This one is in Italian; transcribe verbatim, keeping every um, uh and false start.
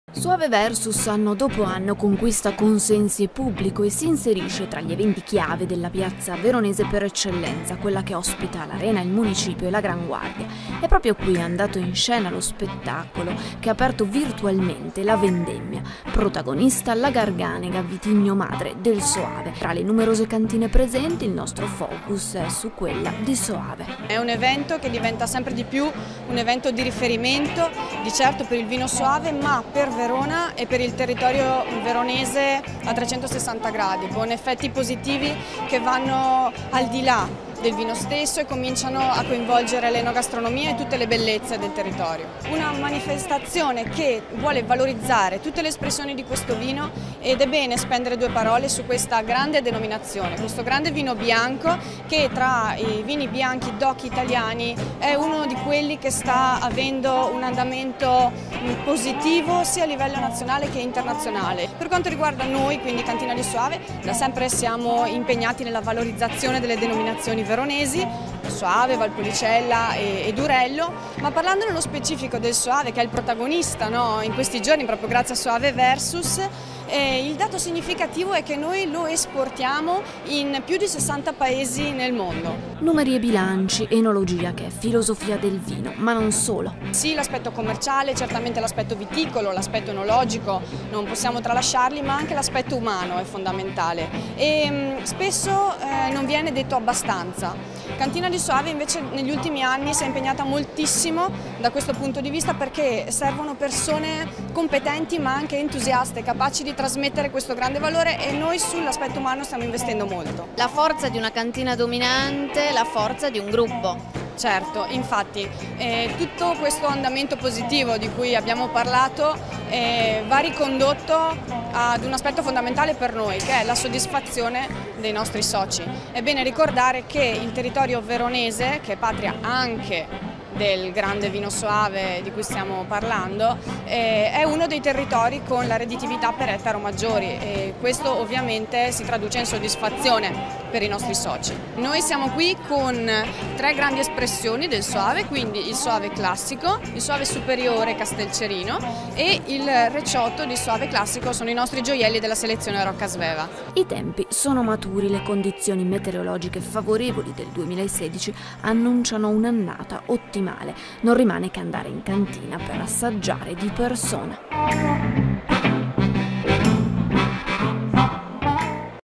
Soave Versus anno dopo anno conquista consensi e pubblico e si inserisce tra gli eventi chiave della piazza veronese per eccellenza, quella che ospita l'Arena, il Municipio e la Gran Guardia. È proprio qui è andato in scena lo spettacolo che ha aperto virtualmente la vendemmia. Protagonista la Garganega, vitigno madre del Soave. Tra le numerose cantine presenti il nostro focus è su quella di Soave. È un evento che diventa sempre di più un evento di riferimento, di certo per il vino Soave, ma per Verona e per il territorio veronese a trecentosessanta gradi, con effetti positivi che vanno al di là del vino stesso e cominciano a coinvolgere l'enogastronomia e tutte le bellezze del territorio. Una manifestazione che vuole valorizzare tutte le espressioni di questo vino ed è bene spendere due parole su questa grande denominazione, questo grande vino bianco che tra i vini bianchi D O C italiani è uno di quelli che sta avendo un andamento positivo sia a livello nazionale che internazionale. Per quanto riguarda noi, quindi Cantina di Soave, da sempre siamo impegnati nella valorizzazione delle denominazioni veronesi, Soave, Valpolicella e, e Durello, ma parlando nello specifico del Soave, che è il protagonista, no, in questi giorni proprio grazie a Soave Versus, eh, il dato significativo è che noi lo esportiamo in più di sessanta paesi nel mondo. Numeri e bilanci, enologia che è filosofia del vino, ma non solo. Sì, l'aspetto commerciale, certamente l'aspetto viticolo, l'aspetto enologico, non possiamo tralasciarli, ma anche l'aspetto umano è fondamentale e mh, spesso eh, non viene detto abbastanza. Cantina di Soave invece negli ultimi anni si è impegnata moltissimo da questo punto di vista perché servono persone competenti ma anche entusiaste, capaci di trasmettere questo grande valore e noi sull'aspetto umano stiamo investendo molto. La forza di una cantina dominante, la forza di un gruppo. Certo, infatti eh, tutto questo andamento positivo di cui abbiamo parlato eh, va ricondotto ad un aspetto fondamentale per noi che è la soddisfazione dei nostri soci. È bene ricordare che il territorio veronese, che è patria anche del grande vino Soave di cui stiamo parlando, eh, è uno dei territori con la redditività per ettaro maggiori e questo ovviamente si traduce in soddisfazione per i nostri soci. Noi siamo qui con tre grandi espressioni del Soave, quindi il Soave classico, il Soave superiore Castelcerino e il Recioto di Soave classico sono i nostri gioielli della selezione Rocca Sveva. I tempi sono maturi, le condizioni meteorologiche favorevoli del duemilasedici annunciano un'annata ottimale. Non rimane che andare in cantina per assaggiare di persona.